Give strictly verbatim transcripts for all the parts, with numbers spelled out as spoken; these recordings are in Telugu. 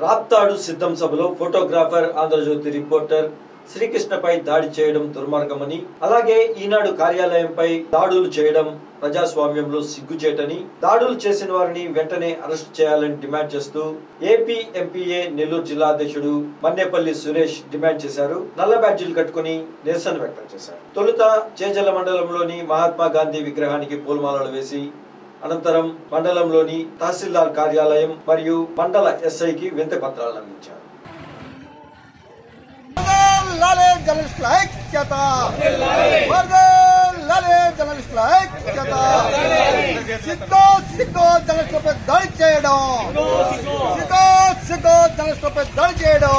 రాప్తాడు సిద్ధం సభలో ఫోటోగ్రాఫర్ ఆంధ్రజ్యోతి రిపోర్టర్ శ్రీకృష్ణపై దాడి చేయడం దుర్మార్గమని, అలాగే ఈనాడు కార్యాలయంపై దాడులు చేయడం ప్రజాస్వామ్యంలో సిగ్గుచేటని, దాడులు చేసిన వారిని వెంటనే అరెస్ట్ చేయాలని డిమాండ్ చేస్తూ ఏపీ ఎంపీఏ నెల్లూరు జిల్లా అధ్యక్షుడు మన్నేపల్లి సురేష్ డిమాండ్ చేశారు. నల్ల బ్యాడ్జీలు కట్టుకుని నిరసన వ్యక్తం చేశారు. తొలుత చేజల మండలంలోని మహాత్మా గాంధీ విగ్రహానికి పూలమాలలు వేసి, అనంతరం మండలంలోని తహసీల్దార్ కార్యాలయం మరియు మండల ఎస్ఐకి వినతి పత్రాలను అందించారు. దాడి చేయడం సిగ్గో జర్నలిస్టులపై దాడి చేయడం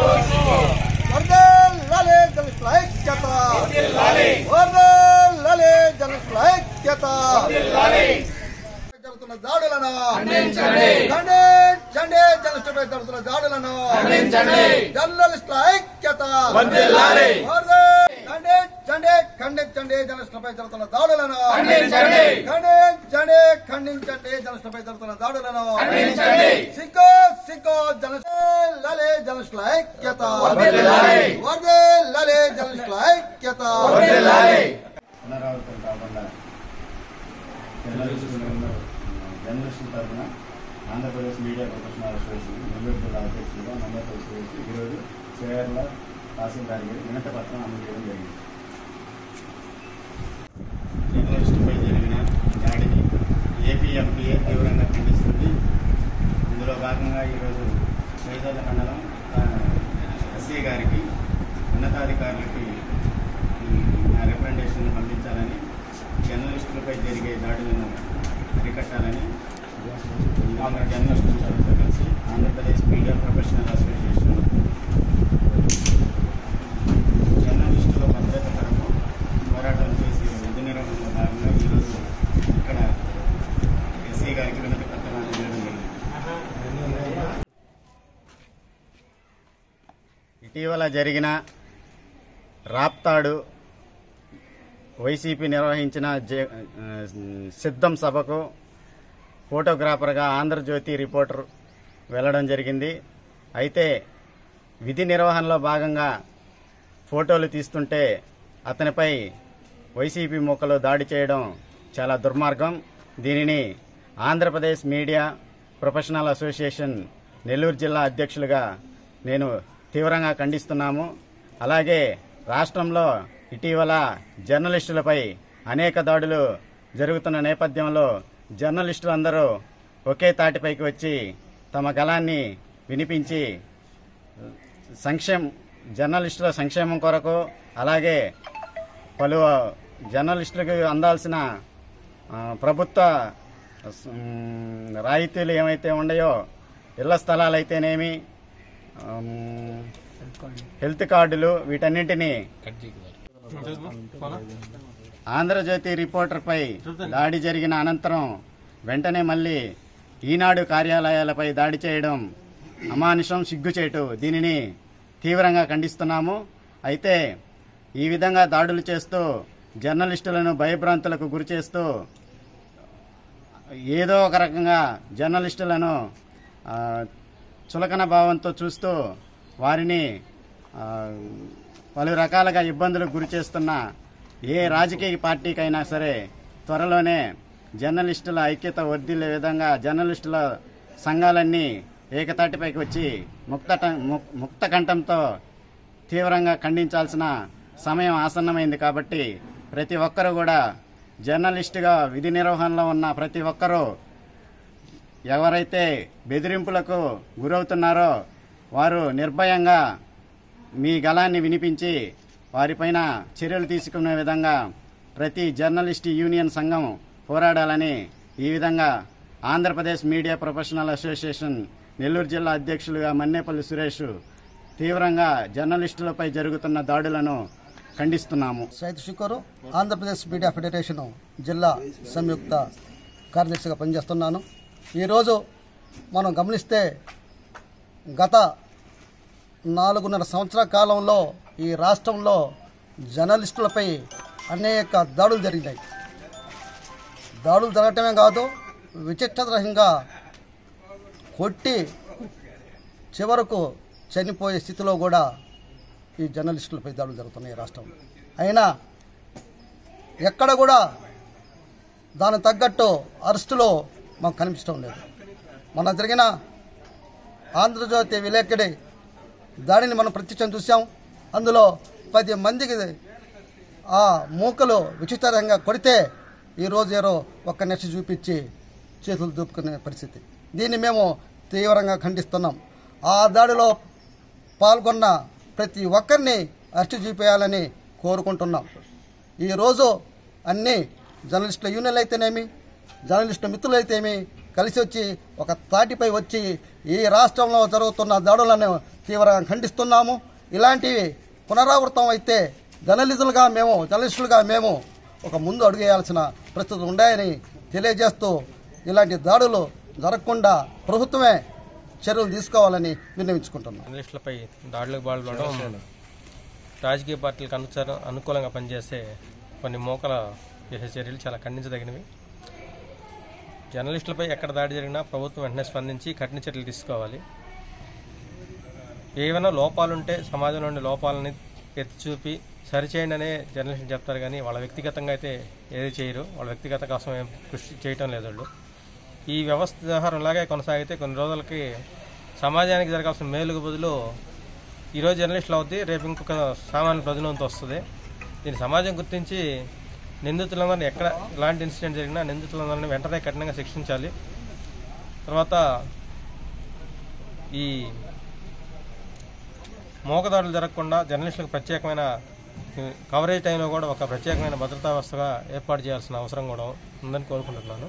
వర్ధిల్లాలి జర్నలిస్టుల ఐక్యత, వర్ధిల్లాలి జర్నలిస్టుల ఐక్యత. జరుగుతున్న దాడులను ఖండించండి, జర్నలిస్టులపై జరుగుతున్న దాడులను ఖండించండి. జర్నలిస్టుల ఐక్యత వర్ధిల్లాలి, ఖండించండి, ఖండించండి. జర్నలిస్టులపై జరుగుతున్న దాడులను ఖండించండి, ఖండించండి, ఖండించండి. జర్నలిస్టులపై జరుగుతున్న దాడులను ఖండించండి. సిగ్గో సిగ్గో వర్ధిల్లాలి జర్నలిస్టుల ఐక్యత, వర్ధిల్లాలి, వర్ధిల్లాలి జర్నలిస్టుల ఐక్యత, వర్ధిల్లాలి. పునరావృతం కాకుండా జర్నలిస్టుల తరఫున Andhra Pradesh media professional association Nellore జిల్లా అధ్యక్షులుగా మన్నేపల్లి సురేష్ ఈరోజు చేర్ల తహసీల్దార్ గారి వినతి పత్రం అందజేయడం జరిగింది. జర్నలిస్టుపై జరిగిన దాడిని ఏపీ ఎంపీఏ తీవ్రంగా ఖండిస్తుంది. ఇందులో భాగంగా ఈరోజు చేజల మండలం ఎస్సీ గారికి ఉన్నతాధికారులకి నా రికమెండేషన్ పంపించాలని, జర్నలిస్టులపై జరిగే దాడులను అరికట్టాలని జర్నలిస్టులతో కలిసి ఆంధ్రప్రదేశ్ మీడియా ప్రొఫెషనల్ అసోసియేషన్ జర్నలిస్టుల భద్రత కొరకు పోరాటం చేసి విధి నిర్వహణలో భాగంగా ఈరోజు ఇక్కడ ఎస్సీ గారికి వినతి పత్రం అందజేయడం జరిగింది. ఇటీవల జరిగిన రాప్తాడు వైసీపీ నిర్వహించిన సిద్ధం సభకు ఫోటోగ్రాఫర్గా ఆంధ్రజ్యోతి రిపోర్టర్ వెళ్ళడం జరిగింది. అయితే విధి నిర్వహణలో భాగంగా ఫోటోలు తీస్తుంటే అతనిపై వైసీపీ మూకలు దాడి చేయడం చాలా దుర్మార్గం. దీనిని Andhra Pradesh media professional association Nellore జిల్లా అధ్యక్షులుగా నేను తీవ్రంగా ఖండిస్తున్నాము. అలాగే రాష్ట్రంలో ఇటీవల జర్నలిస్టులపై అనేక దాడులు జరుగుతున్న నేపథ్యంలో జర్నలిస్టులందరూ ఒకే తాటిపైకి వచ్చి తమ గళాన్ని వినిపించి సంక్షేమ జర్నలిస్టుల సంక్షేమం కొరకు, అలాగే పలు జర్నలిస్టులకు అందాల్సిన ప్రభుత్వ రాయితీలు ఏమైతే ఉన్నాయో, ఇళ్ల స్థలాలైతేనేమి, హెల్త్ కార్డులు, వీటన్నింటినీ ఆంధ్రజ్యోతి రిపోర్టర్పై దాడి జరిగిన అనంతరం వెంటనే మళ్లీ ఈనాడు కార్యాలయాలపై దాడి చేయడం అమానుషం, సిగ్గుచేటు. దీనిని తీవ్రంగా ఖండిస్తున్నాము. అయితే ఈ విధంగా దాడులు చేస్తూ జర్నలిస్టులను భయభ్రాంతులకు గురి చేస్తూ ఏదో ఒక రకంగా జర్నలిస్టులను చులకన భావంతో చూస్తూ వారిని పలు రకాలుగా ఇబ్బందులకు గురి చేస్తున్న ఏ రాజకీయ పార్టీకైనా సరే త్వరలోనే జర్నలిస్టుల ఐక్యత వర్ధిల్లే విధంగా జర్నలిస్టుల సంఘాలన్నీ ఏకతాటిపైకి వచ్చి ముక్త ముక్త కంఠంతో తీవ్రంగా ఖండించాల్సిన సమయం ఆసన్నమైంది. కాబట్టి ప్రతి ఒక్కరూ కూడా జర్నలిస్టుగా విధి నిర్వహణలో ఉన్న ప్రతి ఒక్కరూ ఎవరైతే బెదిరింపులకు గురవుతున్నారో వారు నిర్భయంగా మీ గళాన్ని వినిపించి వారిపైన చర్యలు తీసుకునే విధంగా ప్రతి జర్నలిస్ట్ యూనియన్ సంఘం పోరాడాలని ఈ విధంగా Andhra Pradesh media professional association Nellore జిల్లా అధ్యక్షులుగా మన్నేపల్లి సురేష్ తీవ్రంగా జర్నలిస్టులపై జరుగుతున్న దాడులను ఖండిస్తున్నాము. సైత్ శుకరు ఆంధ్రప్రదేశ్ మీడియా ఫెడరేషన్ జిల్లా సంయుక్త కార్యదర్శిగా పనిచేస్తున్నాను. ఈరోజు మనం గమనిస్తే గత నాలుగున్నర సంవత్సరాల కాలంలో ఈ రాష్ట్రంలో జర్నలిస్టులపై అనేక దాడులు జరిగినాయి. దాడులు జరగటమే కాదు, విచిత్రరహితంగా కొట్టి చివరకు చనిపోయే స్థితిలో కూడా ఈ జర్నలిస్టులపై దాడులు జరుగుతున్నాయి రాష్ట్రంలో. అయినా ఎక్కడ కూడా దానికి తగ్గట్టు అరెస్టులో మాకు కనిపించడం లేదు. మొన్న జరిగిన ఆంధ్రజ్యోతి విలేకరి దాడిని మనం ప్రత్యక్షం చూసాం. అందులో పది మందికి ఆ మూకలు విచిత్రంగా కొడితే ఈరోజు ఏరో ఒక్క నెక్స్ట్ చూపించి చేతులు దూపుకునే పరిస్థితి. దీన్ని మేము తీవ్రంగా ఖండిస్తున్నాం. ఆ దాడిలో పాల్గొన్న ప్రతి ఒక్కరిని అరెస్టు చూపేయాలని కోరుకుంటున్నాం. ఈరోజు అన్ని జర్నలిస్టుల యూనియన్లు అయితేనేమి, జర్నలిస్టుల మిత్రులు అయితేమి కలిసి వచ్చి ఒక తాటిపై వచ్చి ఈ రాష్ట్రంలో జరుగుతున్న దాడులను తీవ్రంగా ఖండిస్తున్నాము. ఇలాంటివి పునరావృతం అయితే జర్నలిస్టులుగా మేము జర్నలిస్టులుగా మేము ఒక ముందు అడుగేయాల్సిన పరిస్థితులు ఉన్నాయని తెలియజేస్తూ ఇలాంటి దాడులు జరగకుండా ప్రభుత్వమే చర్యలు తీసుకోవాలని విన్నవించుకుంటున్నాం. జర్నలిస్టులపై దాడులకు పాల్పడడం రాజకీయ పార్టీలకు అనుసారం అనుకూలంగా పనిచేసే కొన్ని మోకల చేసే చర్యలు చాలా ఖండించదగినవి. జర్నలిస్టులపై ఎక్కడ దాడి జరిగినా ప్రభుత్వం వెంటనే స్పందించి కఠిన చర్యలు తీసుకోవాలి. ఏమైనా లోపాలుంటే సమాజంలోని లోపాలని ఎత్తి చూపి సరిచేయండి అనే జర్నలిస్టులు చెప్తారు, కానీ వాళ్ళ వ్యక్తిగతంగా అయితే ఏది చేయరు. వాళ్ళ వ్యక్తిగత కోసం ఏం కృషి చేయటం లేదు వాళ్ళు. ఈ వ్యవస్థ వ్యవహారం ఇలాగే కొనసాగితే కొన్ని రోజులకి సమాజానికి జరగాల్సిన మేలుకు బదులు ఈరోజు జర్నలిస్టులు అవుద్ది, రేపు ఇంకొక సామాన్య ప్రజలంతా వస్తుంది. దీన్ని సమాజం గుర్తించి నిందితులందరినీ ఎక్కడ ఇలాంటి ఇన్సిడెంట్ జరిగినా నిందితులందరినీ వెంటనే కఠినంగా శిక్షించాలి. తర్వాత ఈ మోకదాడులు జరగకుండా జర్నలిస్టులకు ప్రత్యేకమైన కవరేజ్ టైంలో కూడా ఒక ప్రత్యేకమైన భద్రతా వ్యవస్థగా ఏర్పాటు చేయాల్సిన అవసరం కూడా ఉందని కోరుకుంటున్నాను.